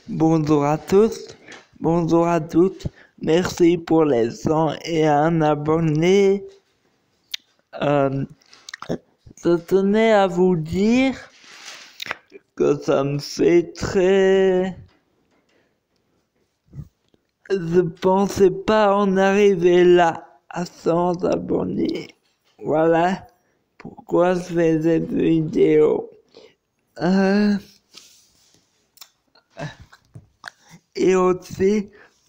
Bonjour à tous, bonjour à toutes. Merci pour les 101 abonnés. Je tenais à vous dire que ça me fait très... Je pensais pas en arriver là, à 100 abonnés. Voilà pourquoi je fais cette vidéo. Et aussi,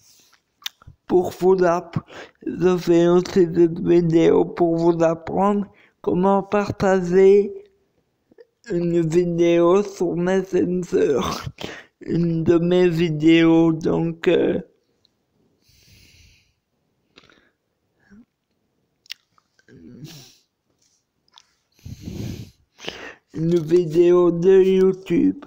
je fais aussi cette vidéo pour vous apprendre comment partager une vidéo sur Messenger. Une de mes vidéos, donc une vidéo de YouTube.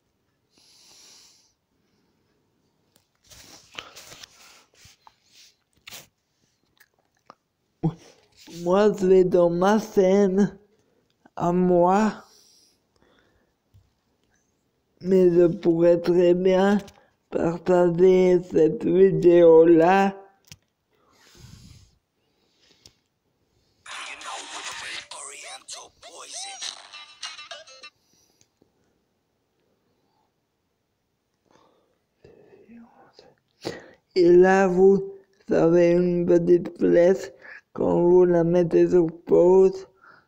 Moi, je vais dans ma scène à moi, mais je pourrais très bien partager cette vidéo-là et là vous avez une petite flèche quand vous la mettez sur pause.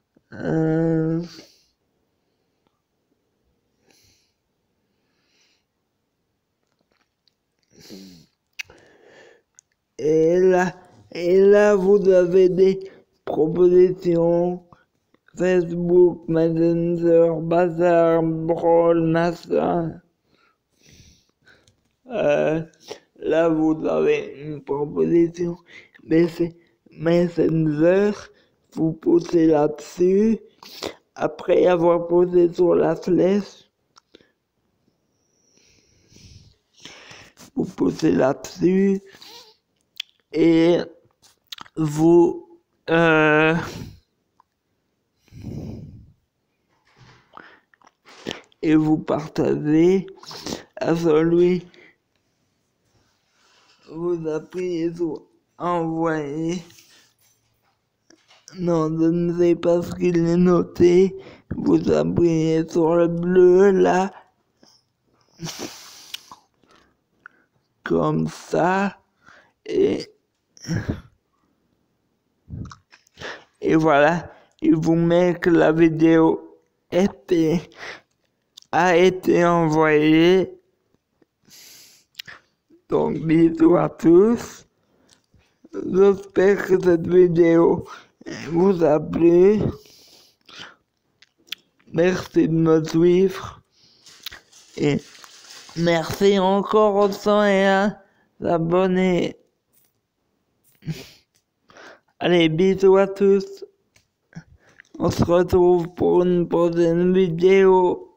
Et là, vous avez des propositions Facebook, Messenger, Bazar, Brawl, machin. Là, vous avez une proposition, mais c'est Messenger. Vous posez là-dessus. Après avoir posé sur la flèche, vous posez là-dessus et vous partagez à celui, vous appuyez sur envoyer. Non, je ne sais pas ce qu'il est noté. Vous appuyez sur le bleu là, comme ça, et voilà, il vous met que la vidéo a été envoyée. Donc bisous à tous. J'espère que cette vidéo vous a plu. Merci de me suivre. Et merci encore aux 101 abonnés. Allez, bisous à tous. On se retrouve pour une prochaine vidéo.